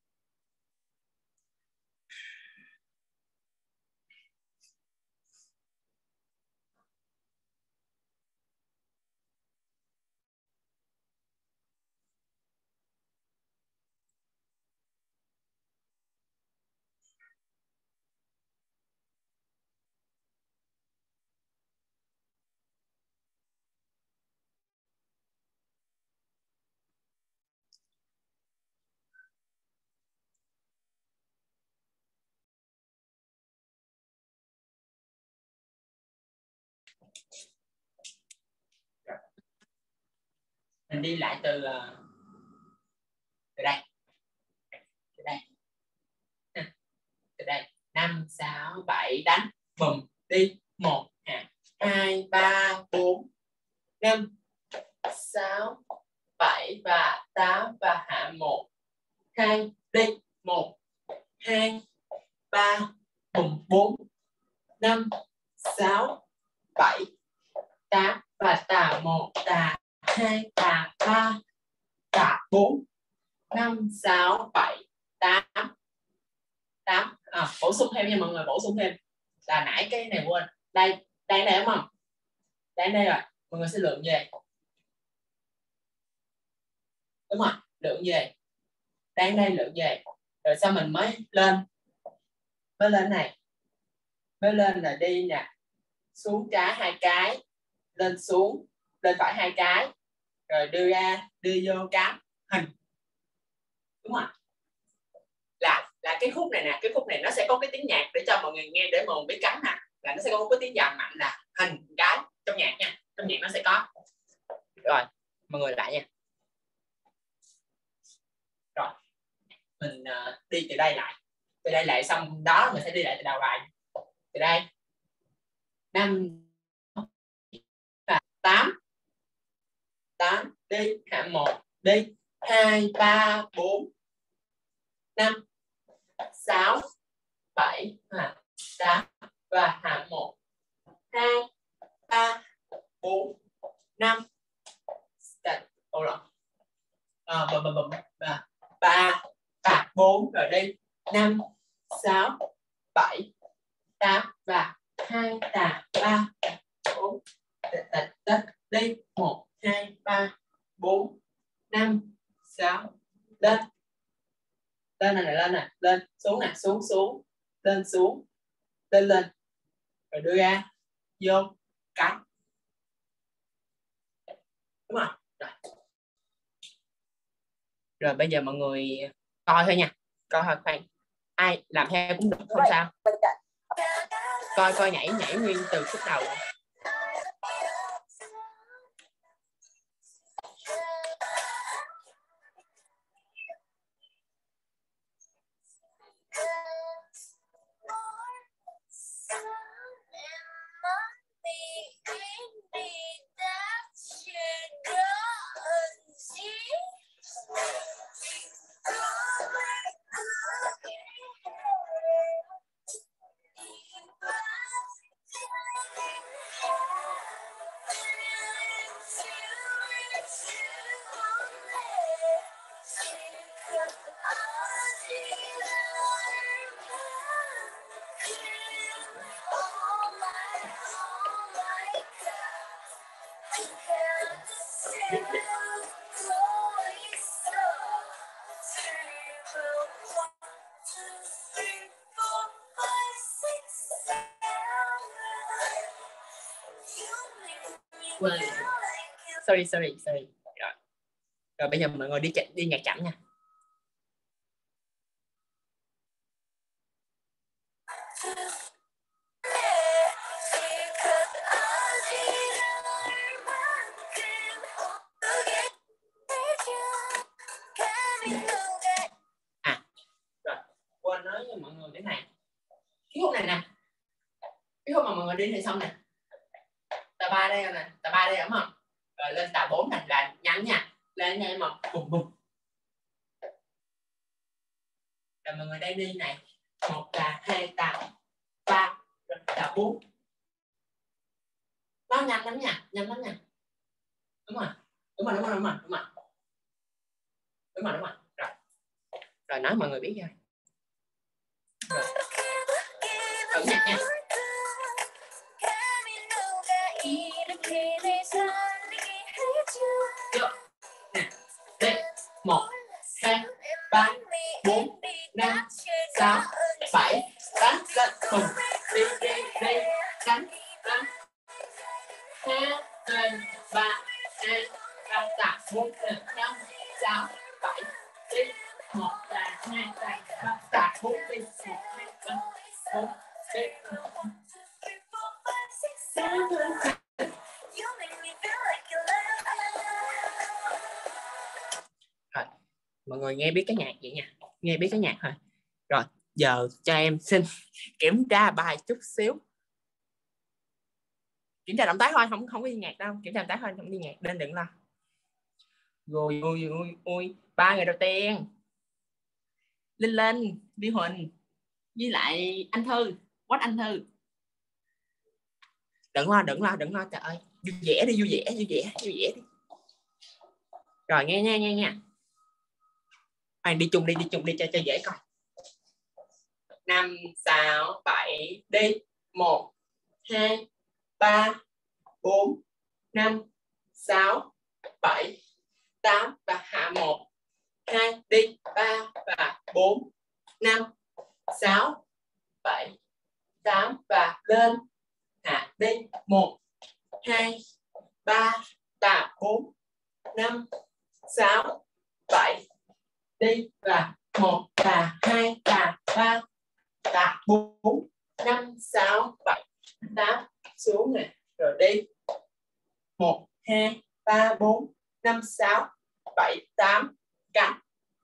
Mình đi lại từ đây, từ đây, từ đây, 5, 6, 7 đánh bùm đi 1 2 3 4 5 6 7 và 8 và hạ 1 2 đi 1 2 3 bùm 4 5 6 7 8 và tà 1 tà 2 tà 3 tà 4 5 6 7 8 8 bổ sung thêm nha mọi người, bổ sung thêm là nãy cái này quên đây đúng không, đây rồi mọi người sẽ lượng về, đúng rồi, lượng về đây lượng về rồi sau mình mới lên này, mới lên là đi nè, xuống trái 2 cái, lên xuống, lên phải 2 cái, rồi đưa ra đưa vô cắm hình, đúng không? Là cái khúc này nè, cái khúc này nó sẽ có cái tiếng nhạc để cho mọi người nghe, để mọi người biết cắm nè, là nó sẽ có cái tiếng dàn mạnh là hình cái trong nhạc nha, trong nhạc nó sẽ có. Rồi mọi người lại nha, rồi mình đi từ đây lại xong đó mình sẽ đi lại từ đầu bài, từ đây 5 và 8 đi hạ 1 đi 2 3 4 5 6 7 8 và hạ 1 2 3 4 5 3 4 rồi đi 5 6 7 8 và 2 3 4 đi 1 2 3 4 5 6 lên này lên xuống nè, xuống lên xuống lên rồi đưa ra vô cắm, đúng không? Rồi bây giờ mọi người coi thôi nha, coi thôi, khoan, ai làm theo cũng được không sao, coi nhảy nguyên từ khúc đầu. Sorry. Rồi bây giờ mọi người đi nhạc chậm nha. Rồi quên nói với mọi người cái này, cái khúc này nè, cái khúc mà mọi người đi thì xong nè, tà ba đây nè, tà ba đây đúng không, rồi lên tà 4 này là nhắn nha, lên đây mà bùm bùm, rồi mọi người đây đi này, 1 tà 2 tà 3 rồi tà 4, nó nhanh lắm nha, đúng rồi rồi nói mọi người biết rồi thử nhạc nha. Đi 1 2 3 4 5 6 7 8 lên cùng đi cánh lên 2 3 2 3 tạ 4 5 6 7 đi 1 tạ 2 tạ 3 tạ 4 đi 1 2 3 4 đi Mọi người nghe biết cái nhạc vậy nha, nghe biết cái nhạc thôi. Rồi giờ cho em xin kiểm tra bài chút xíu. Kiểm tra động tác thôi, không có đi nhạc đâu. Kiểm tra động tác thôi, không đi nhạc nên đừng lo. Rồi ui 3 người đầu tiên Linh Linh, Vi Huỳnh với lại anh Thư. What anh Thư? Đừng lo trời ơi. Vui vẻ đi. Rồi nghe nha. Đi chung đi cho dễ coi. 5, 6, 7 đi. 1, 2, 3, 4, 5, 6, 7, 8 và hạ 1, 2 đi. 3 và 4, 5, 6, 7, 8 và lên. Hạ đi. 1, 2, 3 và 4, 5, 6, 7 đi và 1 và 2 và 3 và 4, 5, 6, 7, 8 xuống nè, rồi đi. 1, 2, 3, 4, 5, 6, 7, 8 cánh.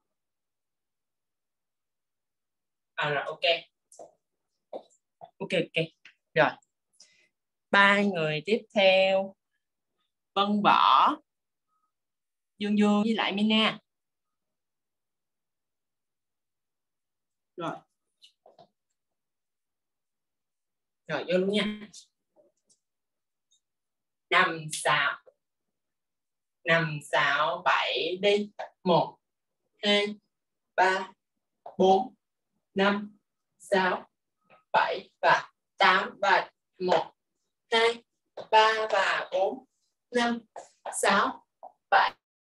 Rồi ok. Rồi 3 người tiếp theo Vân Võ, Dương với lại Mina. Rồi vô luôn nha. 5, 6, 7 đi. 1, 2, 3, 4, 5, 6, 7 và 8 và 1, 2, 3 và 4, 5, 6, 7.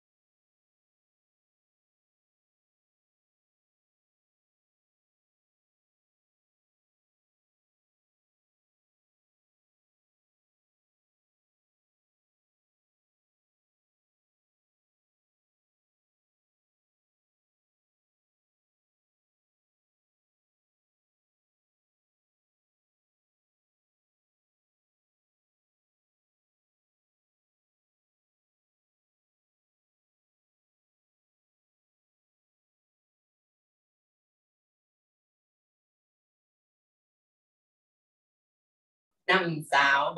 Năm sáu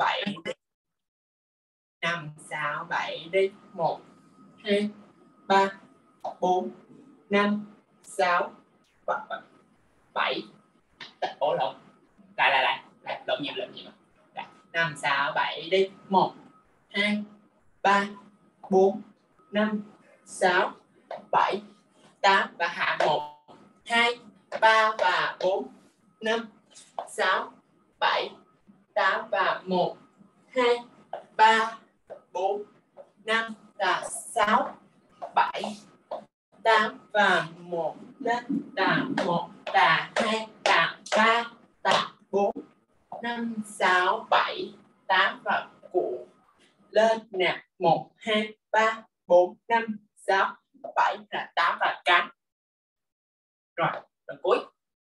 bảy đi. 1, 2, 3, 4, 5, 6, 7. Ủa lộn. Lại. Lộn nhịp. 5, 6, 7 đi. 1, 2, 3, 4, 5, 6, 7, 8 và hạ 1, 2, 3 và 4, 5, 6, 7, 8 và 1, 2, 3, 4, 5 và 6, 7, 8 và 1 lên. Đà 1, đà 2, đà 3, đà 4, 5, 6, 7, 8 và cụ lên nè. 1, 2, 3, 4, 5, 6, 7 là 8 và cánh. Rồi cuối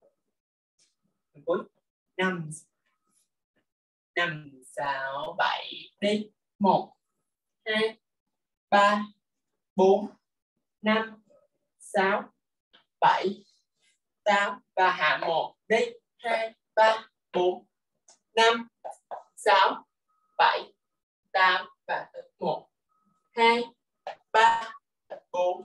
5, 6, 7 đi. 1, 2, 3, 4, 5, 6, 7, 8 và hạ 1 đi. 2, 3, 4, 5, 6, 7, 8 và 1, 2, 3, 4,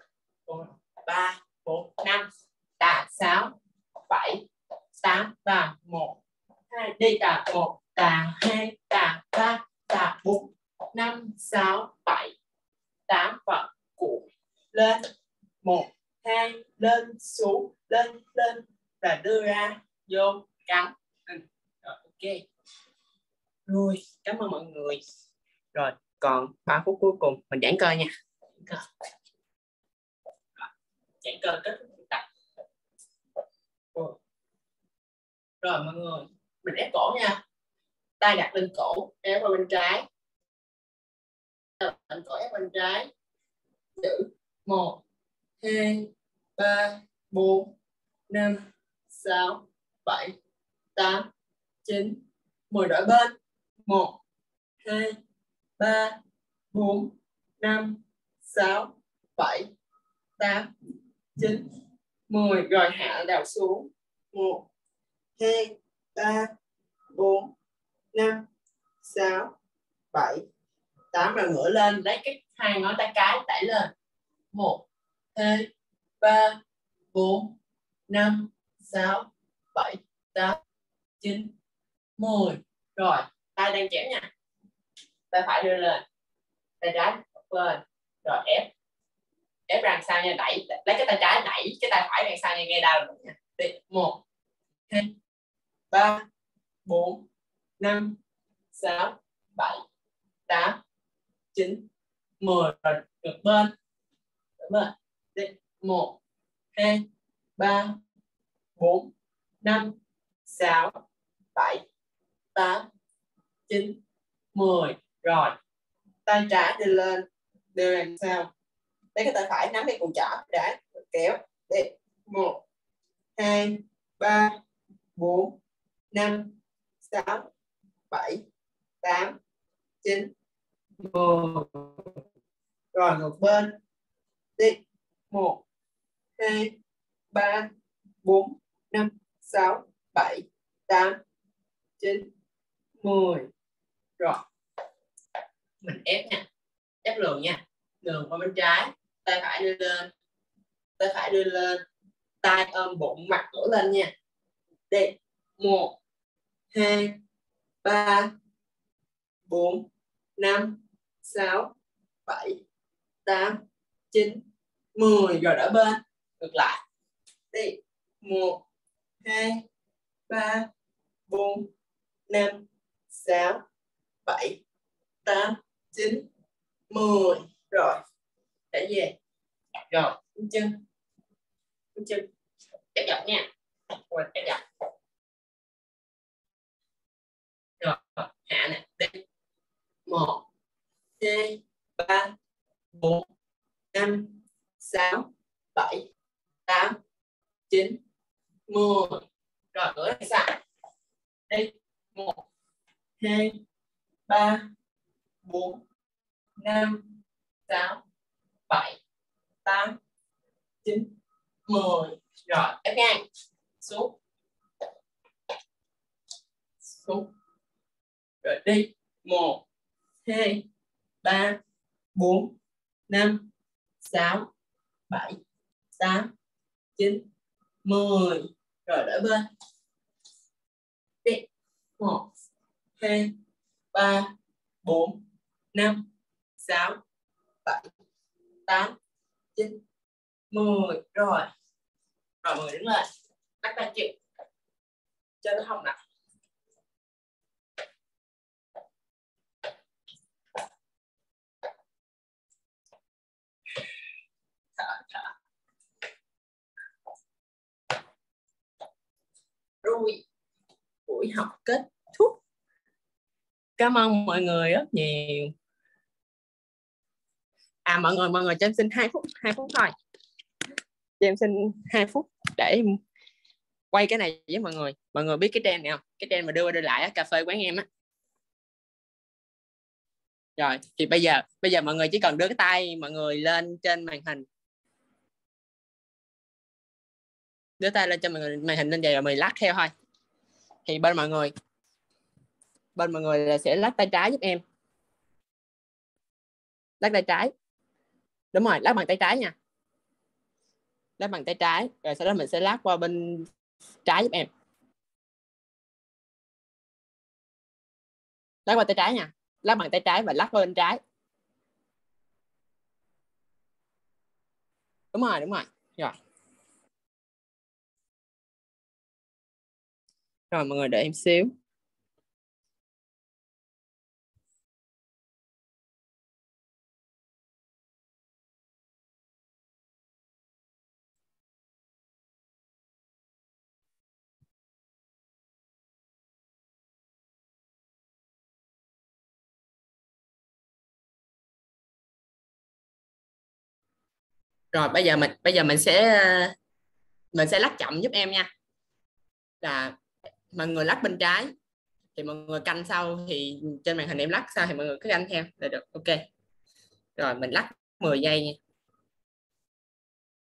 5 đà 6, 7, 8 và 1, 2 đi. Đà 1, đà 2, đà 3, đà 4, 5, 6, 7, 8 và cụ lên. 1, 2 lên xuống lên và đưa ra vô cắn. Rồi, ok. Rồi cảm ơn mọi người. Rồi còn 3 phút cuối cùng mình giãn cơ nha. Giãn cơ kết thúc thực tập. Rồi mọi người mình ép cổ nha. Tay đặt lên cổ, ép qua bên trái. Lên cổ ép bên trái. Giữ 1, 2, 3, 4, 5, 6, 7, 8, 9, 10 đổi bên. 1, 2, 3, 4, 5, 6, 7, 8, 9, 10. Rồi hạ đầu xuống. 1, 2, 3, 4, 5, 6, 7, 8. Rồi ngửa lên, lấy cái hai ngón tay cái đẩy lên. 1, 2, 3, 4, 5, 6, 7, 8, 9, 10. Rồi, tay đang chém nha. Tay phải đưa lên. Tay trái lên. Rồi ép. Ép đằng sau nha, đẩy. Lấy cái tay trái đẩy cái tay phải đằng sau nha, nghe đau rồi nha. Đi. 1, 2, 3, 4, 5, 6, 7, 8, 9, 10. Rồi ngược bên. Ngược bên. Đi. 1, 2, 3, 4, 5, 6, 7, 8, 9, 10. Rồi. Tay trái đưa lên. Đưa đằng sau. Lấy cái tay phải nắm cái cùi chỏ để kéo. Đi. 1, 2, 3, 4, 5, 6, 7, 8, 9, 10. Rồi ngược bên. Đi. 1, 2, 3, 4, 5, 6, 7, 8, 9, 10. Rồi. Mình ép nha. Ép lường nha. Lường qua bên trái. Tay phải đưa lên. Tay phải đưa lên. Tay ôm bụng, mặt ngửa lên nha. Đi. 1, 2, 3, 4, 5, 6, 7, 8, 9, 10. Rồi đỡ bên. Ngược lại. Đi. 1, 2, 3, 4, 5, 6, 7, 8, 9, 10. Rồi. Để về. Rồi. Chân. Chân. Ép dọc nha. Quên ép dọc. Rồi. Hạ nè. Đi. 1, 2, 3, 4, 5, 6, 7, 8, 9, 10. Rồi ngửa ra sao? Đi. 1, 2, 3, 4, 5, 6, 7, 8, 9, 10. Rồi ép ngang. Xuống. Xuống. Rồi đi. 1, 2, 3, 4, 5, 6, 7, 8, 9, 10. Rồi đỡ bên. Đi. 1, 2, 3, 4, 5, 6, 7, 8, 9, 10. Rồi. Rồi mọi người đứng lên. Bắt tay chịu. Cho nó không nặng. Thở. Rồi. Buổi học kết thúc. Cảm ơn mọi người rất nhiều. Mọi người cho em xin 2 phút thôi. Cho em xin 2 phút để em quay cái này với mọi người. Mọi người biết cái trend này không? Cái trend mà đưa qua đưa lại cà phê quán em á. Rồi thì bây giờ mọi người chỉ cần đưa cái tay mọi người lên trên màn hình. Đưa tay lên trên màn hình lên vậy rồi mình lắc theo thôi. Thì bên mọi người là sẽ lắc tay trái giúp em. Lắc tay trái. Đúng rồi, lắc bằng tay trái nha. Lắc bằng tay trái. Rồi sau đó mình sẽ lắc qua bên trái giúp em. Lắc qua tay trái nha. Lắc bằng tay trái và lắc qua bên trái. Đúng rồi. Rồi. Rồi mọi người đợi em xíu. Rồi bây giờ mình sẽ lắc chậm giúp em nha. Là mọi người lắc bên trái thì mọi người canh sau, thì trên màn hình em lắc sao thì mọi người cứ canh theo là được. Ok. Rồi mình lắc 10 giây nha.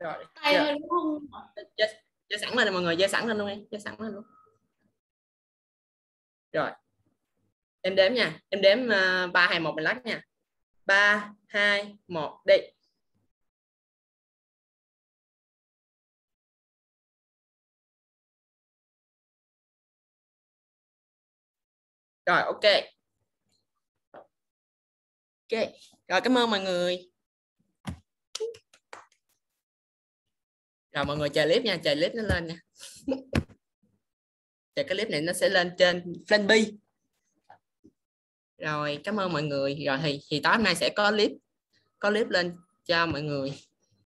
Rồi. Tay ơi, đúng không? Giơ sẵn lên mọi người, giơ sẵn lên luôn đi, giơ sẵn lên luôn. Rồi. Em đếm nha, em đếm 3 2 1 mình lắc nha. 3 2 1 đi. Rồi ok. Ok. Rồi cảm ơn mọi người. Rồi mọi người chờ clip nha, chờ clip nó lên nha. Chờ cái clip này nó sẽ lên trên Flyingby. Rồi cảm ơn mọi người. Rồi thì tối hôm nay sẽ có clip lên cho mọi người.